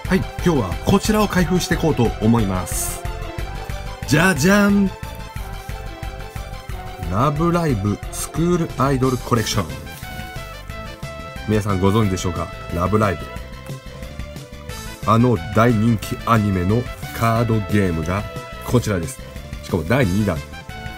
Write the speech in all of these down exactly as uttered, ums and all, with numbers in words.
はい、今日はこちらを開封していこうと思います。じゃじゃん、ラブライブスクールアイドルコレクション。皆さんご存知でしょうか。ラブライブ、あの大人気アニメのカードゲームがこちらです。しかもだいにだん、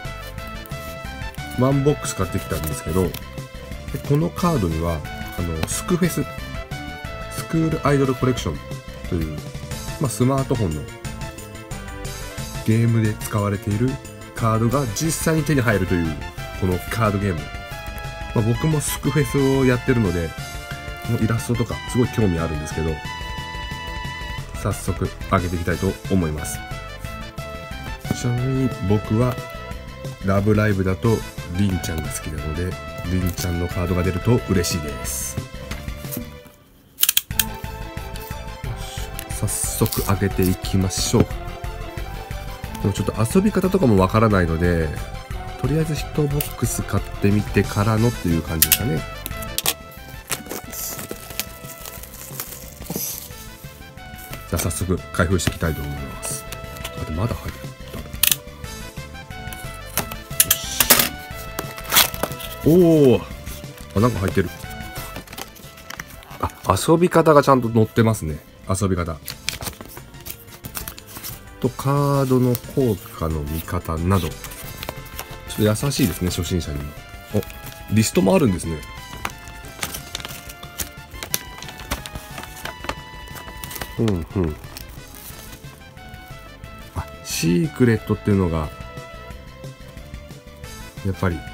ワンボックス買ってきたんですけど、このカードにはあのスクフェススクールアイドルコレクションという、まあ、スマートフォンのゲームで使われているカードが実際に手に入るというこのカードゲーム、まあ、僕もスクフェスをやってるのでこのイラストとかすごい興味あるんですけど、早速開けていきたいと思います。ちなみに僕はラブライブだとリンちゃんが好きなので、リンちゃんのカードが出ると嬉しいです。早速開けていきましょう。でもちょっと遊び方とかもわからないので、とりあえずいちボックス買ってみてからのっていう感じですかね。じゃあ早速開封していきたいと思います。あとまだ入ってた。おお、あ、なんか入ってる。あ、遊び方がちゃんと載ってますね。遊び方とカードの効果の見方など、ちょっと優しいですね、初心者にも。お、リストもあるんですね。うんうん。あ、シークレットっていうのがやっぱりこ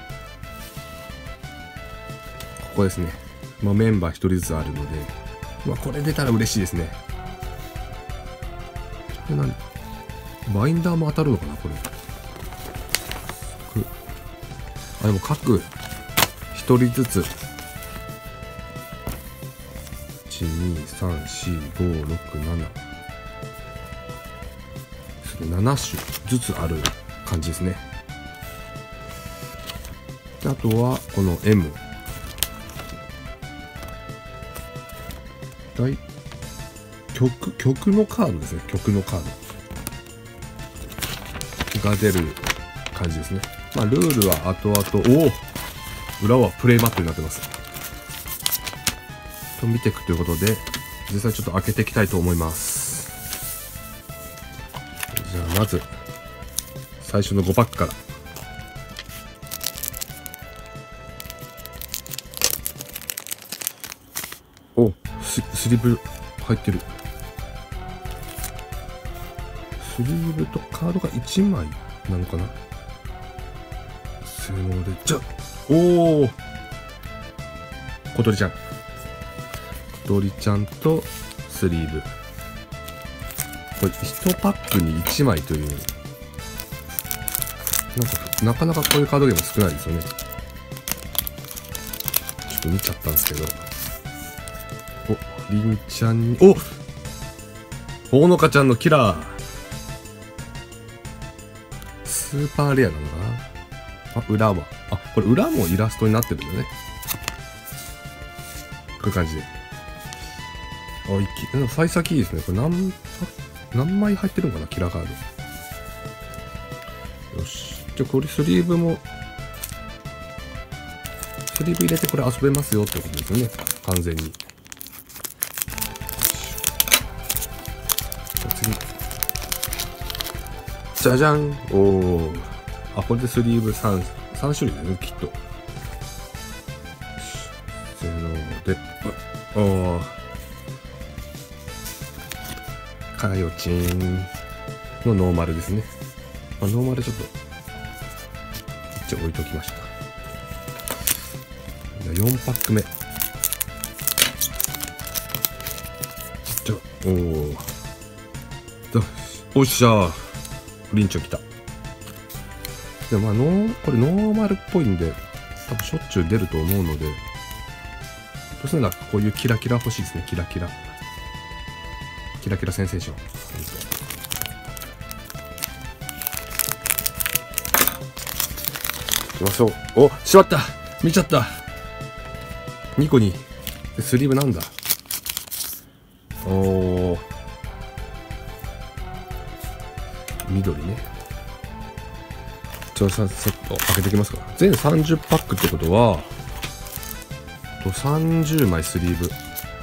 こですね。まあメンバー一人ずつあるので、まあこれ出たら嬉しいですね。これ何？バインダーも当たるのかなこれ。あ、でも各一人ずついち、に、さん、よん、ご、ろく、なななな種ずつある感じですね。であとはこの エム 大曲曲のカードですね。曲のカードが出る感じですね。まあルールは後々、おお、裏はプレイマットになってますと見ていくということで、実際ちょっと開けていきたいと思います。じゃあまず最初のごパックから。お、ス, スリーブ入ってる。スリーブとカードがいちまいなのかな。せーので、じゃおお、小鳥ちゃん小鳥ちゃんとスリーブ、これいちパックにいちまいという、なんかなかなかこういうカードゲーム少ないですよね。ちょっと見ちゃったんですけど、お、りんちゃんに、お、ほのかちゃんのキラースーパーレアなのかな。あ、裏は、あ、これ裏もイラストになってるんだね。こういう感じで。あ、いき、幸先いいですね。これ何、何枚入ってるのかな、キラーカード。よし。じゃあこれスリーブも、スリーブ入れてこれ遊べますよってことですよね。完全に。じゃあ次。じゃじゃん。おお。あ、これでスリーブさん、さん種類だね、きっと。せーので、おお。かよちんのノーマルですね。まあ、ノーマルちょっと、一応置いときました。じゃあよんパック目。じゃあ、おお。おっしゃー。リンチョ来た。でもまあノー、これノーマルっぽいんで、多分しょっちゅう出ると思うので、どうせならこういうキラキラ欲しいですね。キラキラ。キラキラセンセーション。行きましょう。お、しまった、見ちゃった。にこに。でスリーブなんだ。おー。 緑ね。ちょっとささっと開けていきますか。全さんじゅうパックってことはとさんじゅうまいスリーブ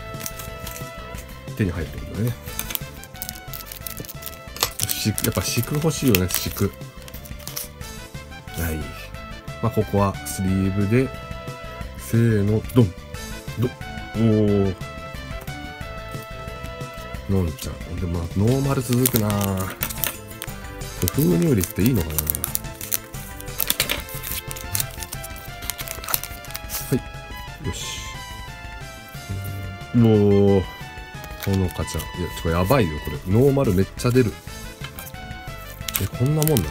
手に入るってことだね。しやっぱ敷く欲しいよね、敷く。はい。まあここはスリーブでせーのドンドン。おお。のんちゃん。でもまあノーマル続くなぁ。これ封入率っていいのかな。はいよし。もうほのかちゃん、いやちょやばいよこれ。ノーマルめっちゃ出る。えこんなもんなの。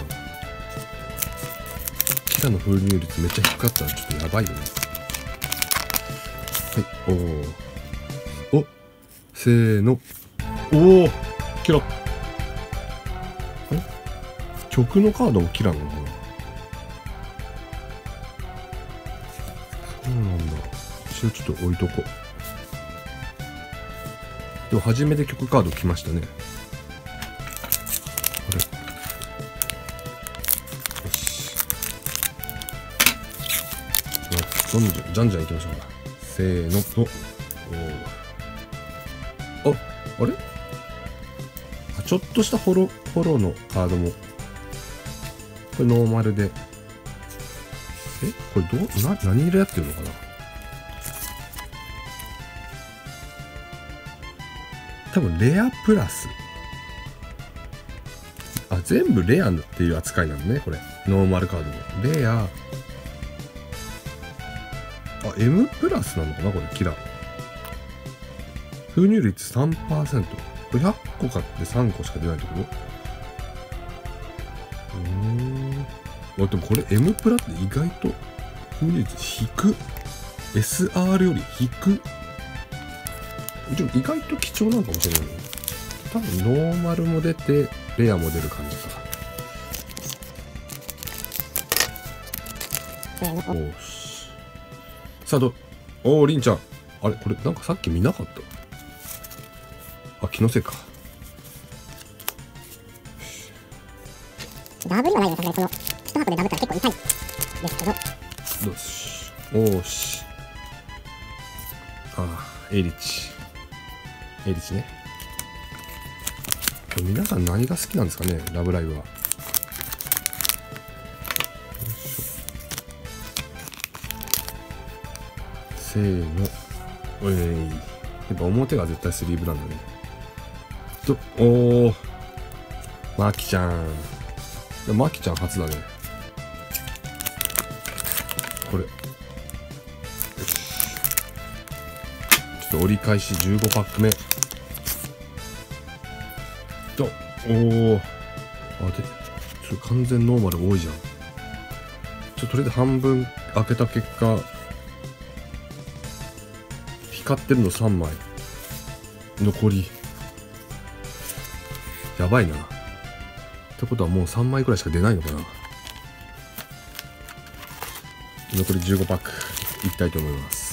キラの封入率めっちゃ低かったらちょっとやばいよね。はいおおおせーのおおキラ。あれ曲のカードもキラなのかな。そうなんだ。一応ちょっと置いとこう。でも初めて曲カード来ましたね。あれよし。じゃんじゃんじゃんじゃんいきましょうか。せーのおおああれあちょっとしたフォロフォローのカードもこれノーマルで。えこれどうな何色やってるのかな。多分レアプラス。あ全部レアっていう扱いなのねこれ。ノーマルカードもレア。あ M プラスなのかなこれ。キラ封入率 さんパーセント。これひゃっこ買ってさんこしか出ないってこと。うーんあでもこれ M プラって意外と封入率低く エスアール より低く。でも意外と貴重なのかもしれないね。多分ノーマルも出てレアも出る感じか。おしさあどおーりんちゃんあれこれなんかさっき見なかった。あ気のせいか。 ダブルはないですね。この一箱でダブったら結構痛いですけど。 よしおーしああエイリッチエイリッチね。皆さん何が好きなんですかねラブライブは。せーのおいやっぱ表が絶対スリーブなんだね。とおおマキちゃんマキちゃん初だねこれ。よしちょっと折り返しじゅうごパック目とおおあでそれ完全ノーマル多いじゃん。ちょっととりあえず半分開けた結果光ってるのさんまい残りやばいな。ってことはもうさんまいくらいしか出ないのかな。残りじゅうごパックいきたいと思います。